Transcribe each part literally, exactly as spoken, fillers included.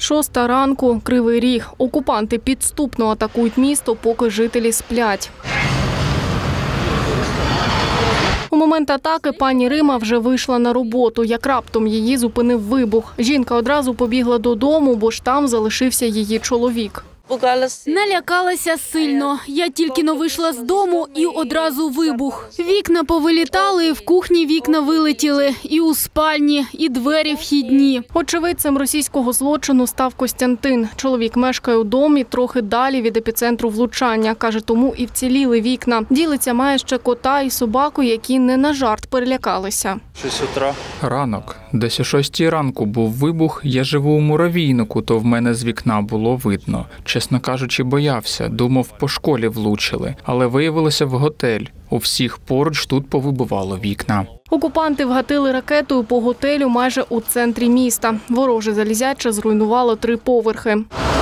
Шоста ранку, Кривий Ріг. Окупанти підступно атакують місто, поки жителі сплять. У момент атаки пані Рима вже вийшла на роботу, як раптом її зупинив вибух. Жінка одразу побігла додому, бо ж там залишився її чоловік. Налякалася сильно. Я тільки-но вийшла з дому і одразу вибух. Вікна повилітали, в кухні вікна вилетіли, і у спальні, і двері вхідні. Очевидцем російського злочину став Костянтин. Чоловік мешкає у домі трохи далі від епіцентру влучання. Каже, тому і вціліли вікна. Ділиться, має ще кота і собаку, які не на жарт перелякалися. Шість утра. Ранок. Десь о шостій ранку був вибух. Я живу у муравійнику, то в мене з вікна було видно. Чесно кажучи, боявся. Думав, по школі влучили. Але виявилося в готель. У всіх поруч тут повибивало вікна. Окупанти вгатили ракетою по готелю майже у центрі міста. Вороже залізяче зруйнувало три поверхи.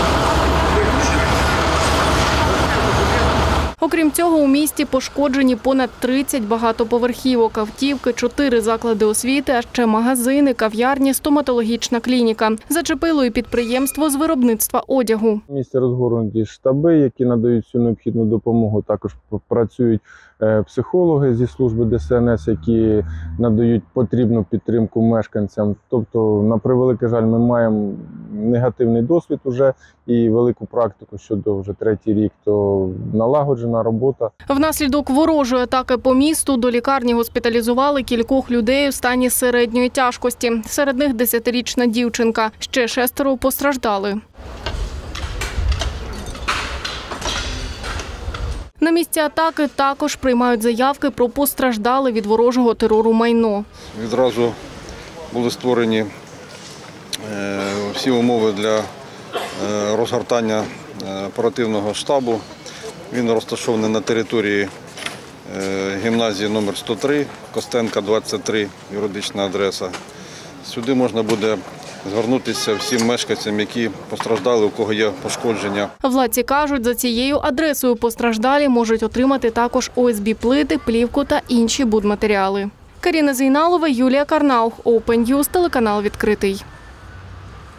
Окрім цього, у місті пошкоджені понад тридцять багатоповерхівок, автівки, чотири заклади освіти, а ще магазини, кав'ярні, стоматологічна клініка. Зачепило і підприємство з виробництва одягу. В місті розгорнуті штаби, які надають всю необхідну допомогу. Також працюють психологи зі служби Де Се Ен Ес, які надають потрібну підтримку мешканцям. Тобто, на превеликий жаль, ми маємо негативний досвід уже і велику практику щодо вже третій рік, то налагоджена робота. Внаслідок ворожої атаки по місту до лікарні госпіталізували кількох людей у стані середньої тяжкості. Серед них десятирічна дівчинка. Ще шестеро постраждали. На місці атаки також приймають заявки про постраждале від ворожого терору майно. Відразу були створені всі умови для розгортання оперативного штабу. Він розташований на території гімназії номер сто три, Костенка, двадцять три, юридична адреса. Сюди можна буде звернутися всім мешканцям, які постраждали, у кого є пошкодження. Владці кажуть, за цією адресою постраждалі можуть отримати також О Ес Бі плити, плівку та інші будматеріали. Каріна Зейналова, Юлія Карнаух, Open News, телеканал «Відкритий».